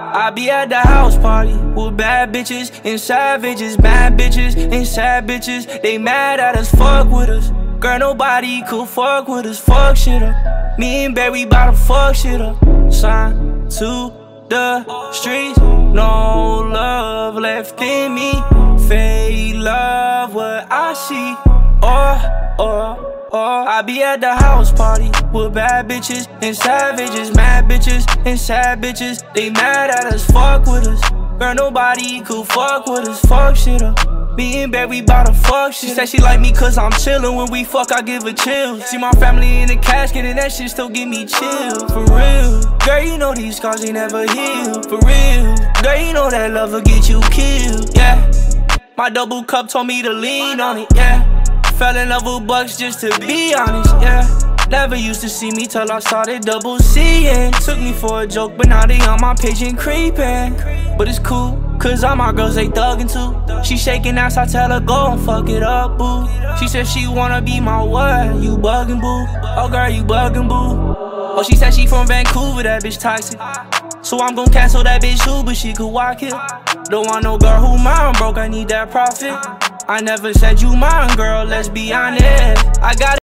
I be at the house party with bad bitches and savages, bad bitches and sad bitches. They mad at us, fuck with us. Girl, nobody could fuck with us, fuck shit up. Me and Barry bout to fuck shit up. Sign to the streets, no love left in me. Fake love what I see. I be at the house party with bad bitches and savages, mad bitches and sad bitches. They mad at us, fuck with us. Girl, nobody could fuck with us, fuck shit up. Me and Barry bout to fuck shit. She said she like me cause I'm chillin'. When we fuck, I give her chills. See my family in the casket and that shit still give me chill. For real. Girl, you know these scars ain't never heal. For real. Girl, you know that love will get you killed. Yeah. My double cup told me to lean on it. Yeah. Fell in love with bucks just to be honest. Yeah. Never used to see me till I started double seeing. Took me for a joke, but now they on my page and creeping. But it's cool, cause all my girls they thuggin' too. She shaking ass, I tell her go and fuck it up, boo. She said she wanna be my what? You buggin', boo. Oh girl, you buggin', boo. Oh, she said she from Vancouver, that bitch toxic. So I'm gon' cancel that bitch too, but she could walk it. Don't want no girl who mine broke, I need that profit. I never said you mine, girl, let's be honest. I got